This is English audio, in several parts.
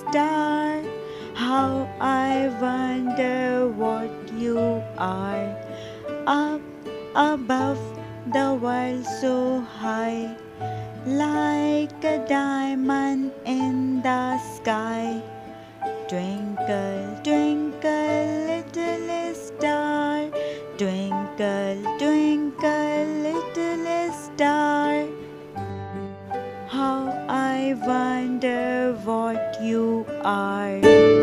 star. How I wonder what you are. Up above the world so high, like a diamond in the sky. Twinkle, twinkle, little star. Twinkle, twinkle, little star. How I wonder what you are.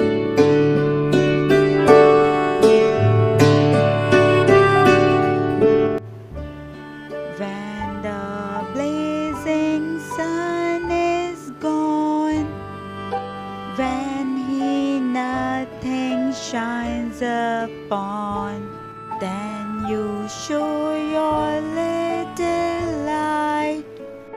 When the blazing sun is gone, when he nothing shines upon, then you show your little light.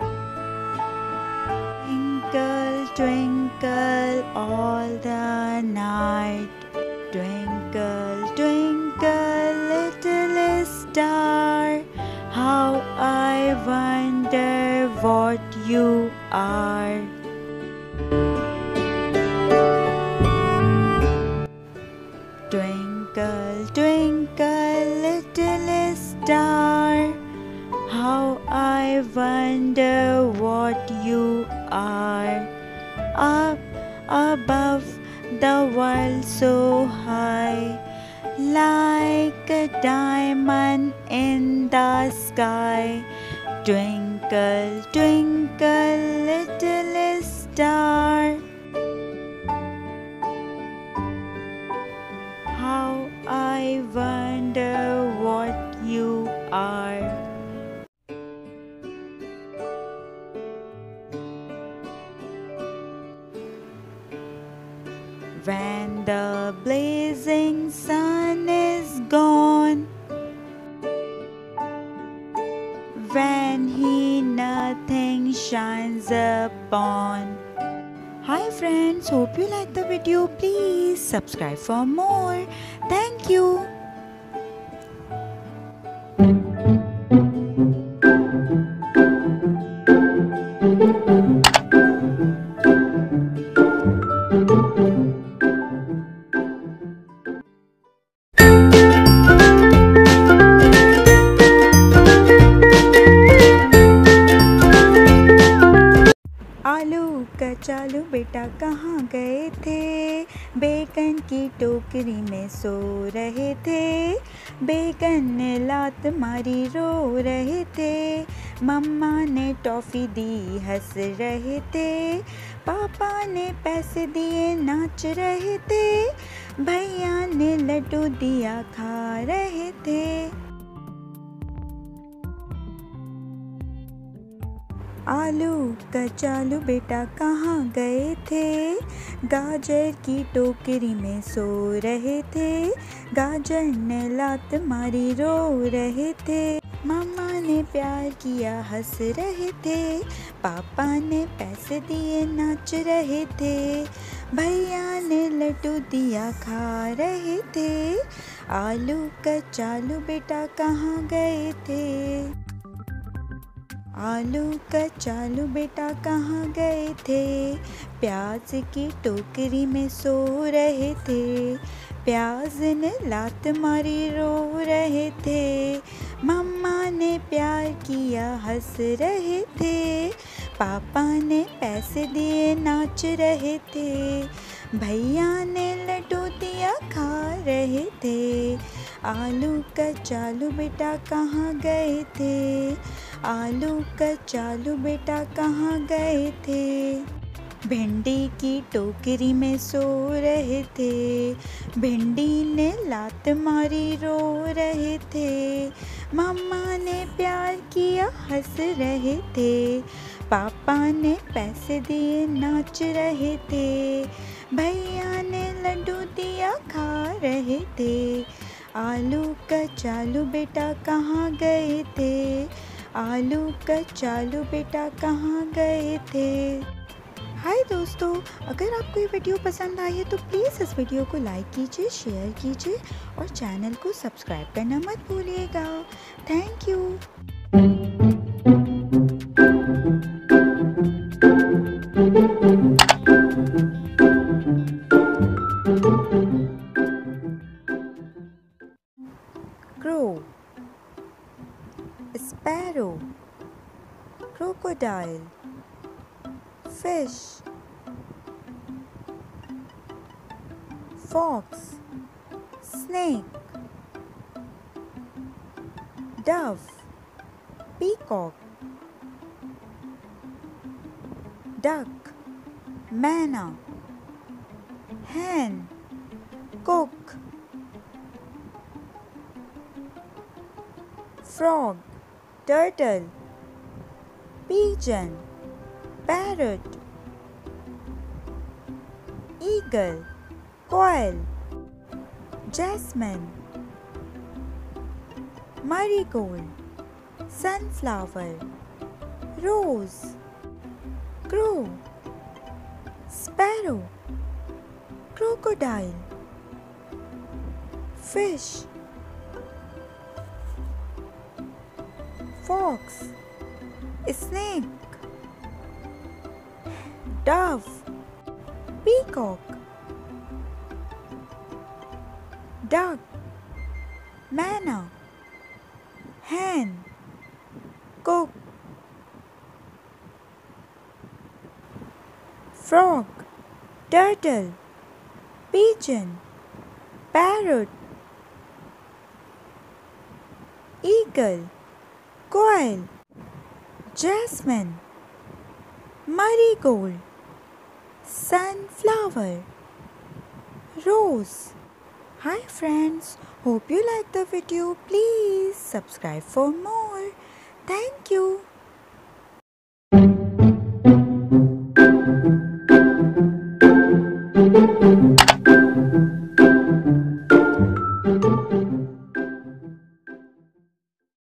Twinkle, twinkle all the night. Twinkle, twinkle, little star. How I wonder what you are. Twinkle, twinkle, little star. How I wonder what you are. Up above the world so high, like a diamond in the sky. Twinkle, twinkle, little star. How I wonder what you are. When the blazing sun is gone, when he nothing shines upon. Hi friends, hope you like the video. Please subscribe for more. Thank you. आलू कचालू बेटा कहाँ गए थे? बेगन की टोकरी में सो रहे थे। बेगन ने लात मारी रो रहे थे। मम्मा ने टॉफ़ी दी हंस रहे थे। पापा ने पैसे दिए नाच रहे थे। भैया ने लड्डू दिया खा रहे थे। आलू कचालू बेटा कहाँ गए थे? गाजर की टोकरी में सो रहे थे। गाजर ने लात मारी रो रहे थे। मम्मा ने प्यार किया हंस रहे थे। पापा ने पैसे दिए नाच रहे थे। भैया ने लड्डू दिया खा रहे थे। आलू कचालू बेटा कहाँ गए थे? आलू कचालू बेटा कहाँ गए थे? प्याज की टोकरी में सो रहे थे। प्याज ने लात मारी रो रहे थे। मम्मा ने प्यार किया हंस रहे थे। पापा ने पैसे दिए नाच रहे थे। भैया ने लड्डू दिया खा रहे थे। आलू कचालू बेटा कहाँ गए थे? आलू कचालू बेटा कहाँ गए थे? भिंडी की टोकरी में सो रहे थे। भिंडी ने लात मारी रो रहे थे। मम्मा ने प्यार किया हंस रहे थे। पापा ने पैसे दिए नाच रहे थे। भैया ने लड्डू दिया खा रहे थे। आलू कचालू बेटा कहाँ गए थे? आलू कचालू बेटा कहाँ गए थे? हाय दोस्तों, अगर आपको ये वीडियो पसंद आई है तो प्लीज़ इस वीडियो को लाइक कीजिए, शेयर कीजिए और चैनल को सब्सक्राइब करना मत भूलिएगा। Thank you. crocodile, fish, fox, snake, dove, peacock, duck, manna, hen, cook, frog, turtle, pigeon, parrot, eagle, quail, jasmine, marigold, sunflower, rose, crow, sparrow, crocodile, fish, fox, snake, dove, peacock, duck, manna, hen, cook, frog, turtle, pigeon, parrot, eagle, quail, jasmine, marigold, sunflower, rose. Hi friends, hope you like the video. Please subscribe for more. Thank you.